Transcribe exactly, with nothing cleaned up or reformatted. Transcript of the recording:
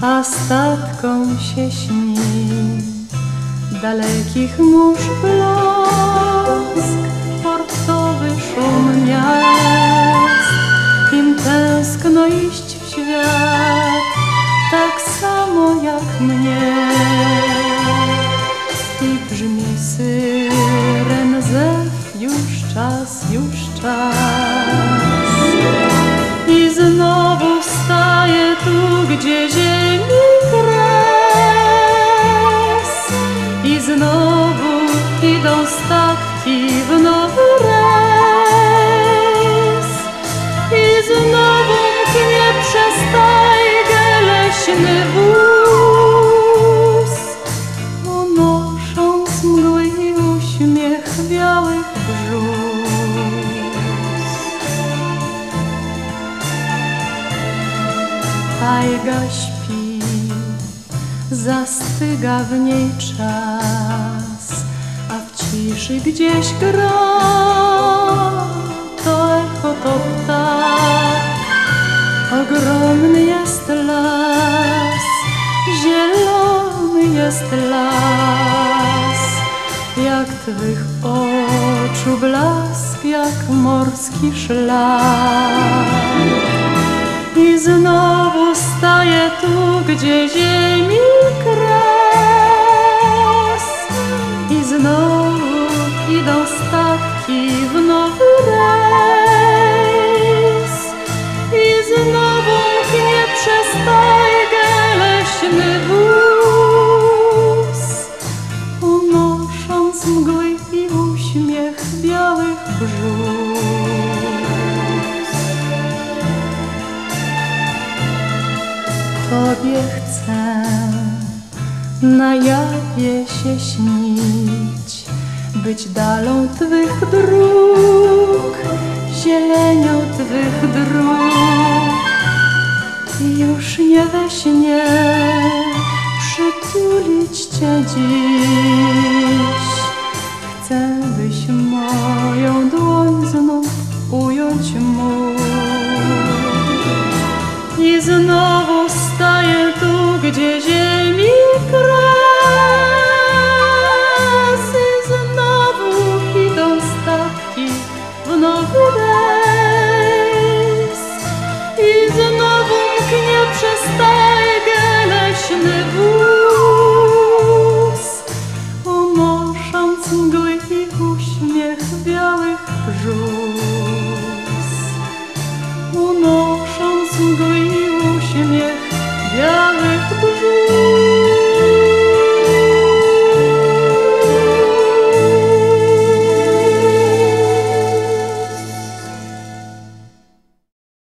a statkom się śni dalekich mórz blask, portowy szum miast. Im tęskno iść w świat, tak samo jak mnie. I brzmi syren zew, już czas, już czas. I znowu staję tu, gdzie ziemi kres. I znowu idą statki w nowy rejs. I znowu mknie przez tajgę leśny wóz, unosząc mgły i uśmiech białych brzus. Tajga śpi, zastyga w niej czas, a w ciszy gdzieś gra to echo, to ptak. Ogromny jest las, zielony jest las, jak twych oczu blask, jak morski szlak. I znowu staję tu, gdzie ziemi kres. I znowu idą statki w nowy rejs. I znowu mknie przez tajgę leśny wóz, unosząc mgły i uśmiech białych brzus. Tobie chcę na jawie się śnić, być dalą twych dróg, zielenią twych dróg. I już nie we śnie przytulić Cię dziś. Chcę, byś moją dłoń znów ująć mógł. I znowu staję tu, gdzie ziemi kraj.